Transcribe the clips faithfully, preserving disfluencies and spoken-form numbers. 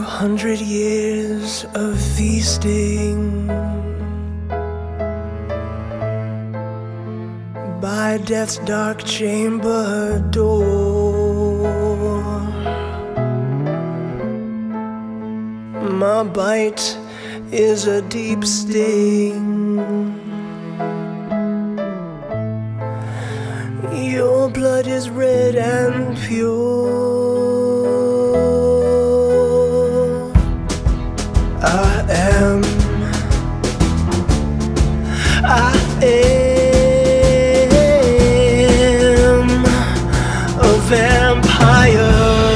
hundred years of feasting by death's dark chamber door, my bite is a deep sting. Your blood is red and pure. I am, I am a vampire.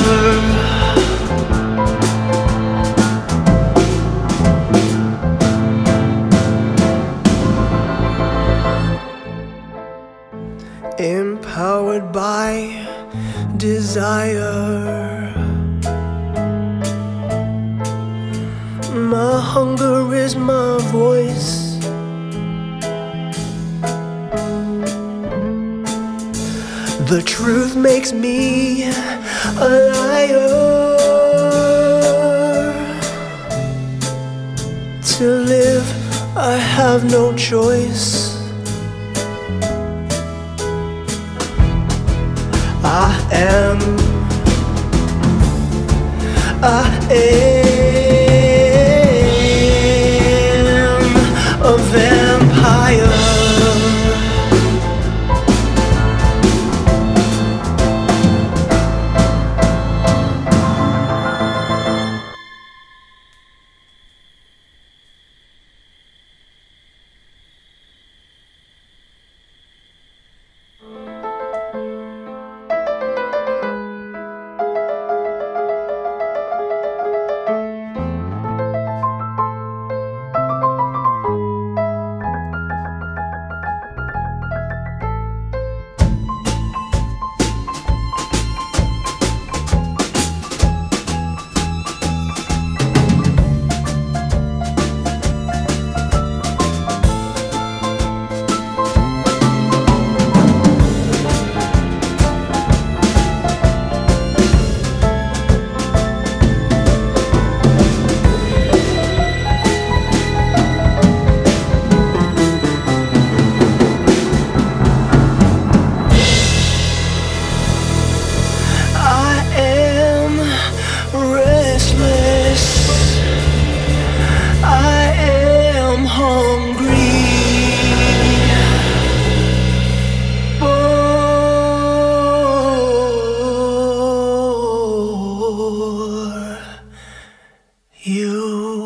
Empowered by desire, my hunger is my voice. The truth makes me a liar. To live, I have no choice. I am, I am a vampire. You